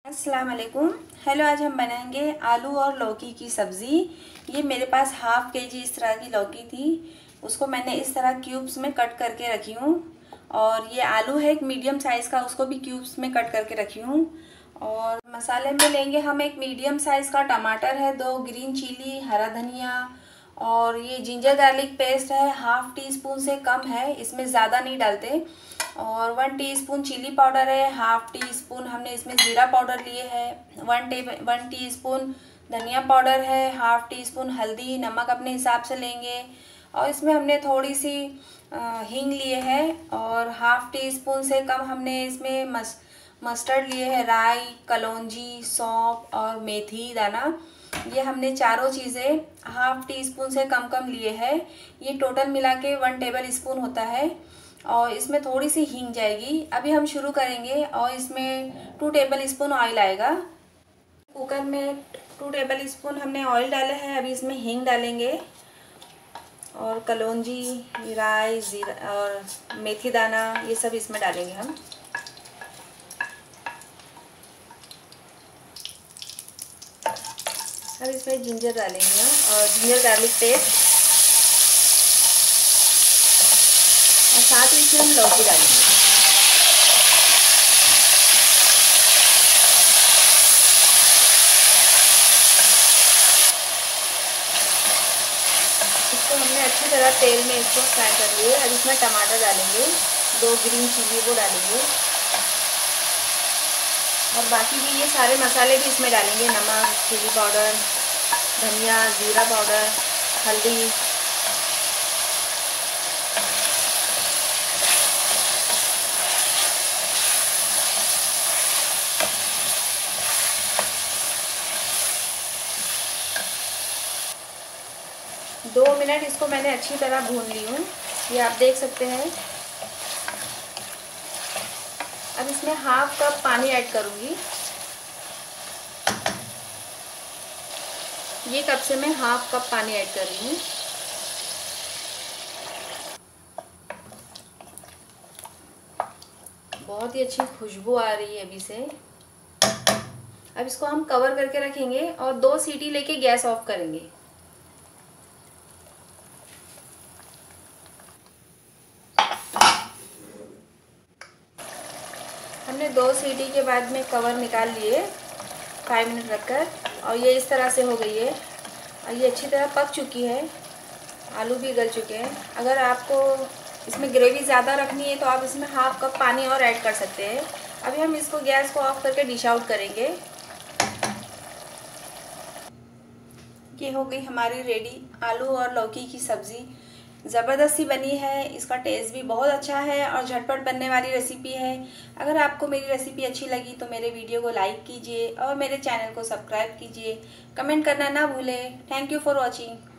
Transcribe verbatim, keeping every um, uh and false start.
अस्सलाम वालेकुम। हेलो, आज हम बनाएंगे आलू और लौकी की सब्ज़ी। ये मेरे पास हाफ के जी इस तरह की लौकी थी, उसको मैंने इस तरह क्यूब्स में कट करके रखी हूँ। और ये आलू है एक मीडियम साइज़ का, उसको भी क्यूब्स में कट करके रखी हूँ। और मसाले में लेंगे हम एक मीडियम साइज़ का टमाटर है, दो ग्रीन चिली, हरा धनिया, और ये जिंजर गार्लिक पेस्ट है, हाफ टी स्पून से कम है, इसमें ज़्यादा नहीं डालते। और वन टीस्पून चिली पाउडर है, हाफ टी स्पून हमने इसमें ज़ीरा पाउडर लिए है, वन टे वन टीस्पून धनिया पाउडर है, हाफ टी स्पून हल्दी, नमक अपने हिसाब से लेंगे। और इसमें हमने थोड़ी सी हींग लिए है, और हाफ टी स्पून से कम हमने इसमें मस मस्टर्ड लिए है, राई, कलौंजी, सौंफ और मेथी दाना। ये हमने चारों चीज़ें हाफ टी स्पून से कम कम लिए हैं। ये टोटल मिला के वन टेबल स्पून होता है। और इसमें थोड़ी सी हींग जाएगी। अभी हम शुरू करेंगे और इसमें टू टेबल स्पून ऑयल आएगा। कुकर में टू टेबल स्पून हमने ऑयल डाला है। अभी इसमें हींग डालेंगे और कलौंजी, राई, जीरा और मेथी दाना, ये सब इसमें डालेंगे हम। अब इसमें जिंजर डालेंगे और जिंजर गार्लिक पेस्ट, और साथ ही इसमें हम लौकी डालेंगे। इसको हमने अच्छी तरह तेल में इसको फ्राई कर लिए। अब इसमें टमाटर डालेंगे, दो ग्रीन चिली वो डालेंगे, और बाकी भी ये सारे मसाले भी इसमें डालेंगे, नमक, चिली पाउडर, धनिया, जीरा पाउडर, हल्दी। दो मिनट इसको मैंने अच्छी तरह भून ली हूँ, ये आप देख सकते हैं। अब इसमें हाफ कप पानी ऐड करूँगी। ये कप से मैं हाफ कप पानी ऐड कर रही हूँ। बहुत ही अच्छी खुशबू आ रही है अभी से। अब इसको हम कवर करके रखेंगे और दो सीटी लेके गैस ऑफ करेंगे। हमने दो सीटी के बाद में कवर निकाल लिए फाइव मिनट रखकर, और ये इस तरह से हो गई है और ये अच्छी तरह पक चुकी है। आलू भी गल चुके हैं। अगर आपको इसमें ग्रेवी ज़्यादा रखनी है तो आप इसमें हाफ कप पानी और ऐड कर सकते हैं। अभी हम इसको गैस को ऑफ करके डिश आउट करेंगे। ये हो गई हमारी रेडी आलू और लौकी की सब्ज़ी। ज़बरदस्ती बनी है, इसका टेस्ट भी बहुत अच्छा है और झटपट बनने वाली रेसिपी है। अगर आपको मेरी रेसिपी अच्छी लगी तो मेरे वीडियो को लाइक कीजिए और मेरे चैनल को सब्सक्राइब कीजिए। कमेंट करना ना भूलें। Thank you for watching.